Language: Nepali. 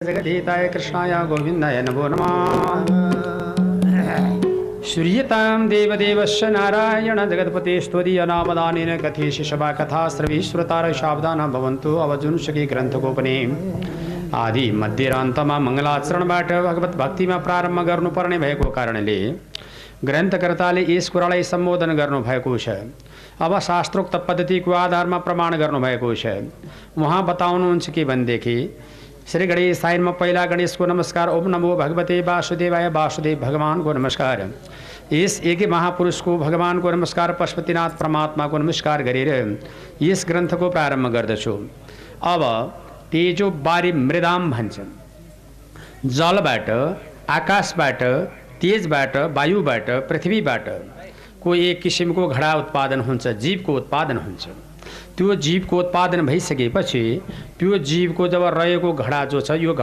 जगदीताय कृष्णाय गोविंदाय नमो नमः। श्रूयतां देवदेवस्य नारायण जगत्पते स्तुतीय नामदानेन कथेषि सभा कथा श्रवीश्रुतार सावधान भवन्तु। अवजुंसकी ग्रन्थकोपने आदि मध्यरान्तमा मङ्गलाचरणबाट भगवत भक्तिमा प्रारम्भ गर्नुपर्ने भएको कारणले ग्रन्थकर्ताले यस कुरालाई सम्बोधन गर्नुभएको छ। अब शास्त्रोक्त पद्धतिको आधारमा प्रमाण गर्नुभएको छ। उहाँ बताउनुहुन्छ के भनेदेखि श्री गणेशायनमा पहिला गणेशको नमस्कार, ओम नमो भगवते वासुदेवाय, वासुदेव भगवानको नमस्कार। यस एक महापुरुषको भगवानको नमस्कार, पशुपतिनाथ परमात्माको नमस्कार गरेर यस ग्रन्थको प्रारम्भ गर्दछु। अब तेजो बारी मृदाम भन्छन्। जलबाट, आकाशबाट, तेजबाट, वायुबाट, पृथ्वीबाट को एक किसिमको घडा उत्पादन हुन्छ, जीवको उत्पादन हुन्छ। त्यो जीवको उत्पादन भइसकेपछि त्यो जीवको जब रहेको घडा जो छ यो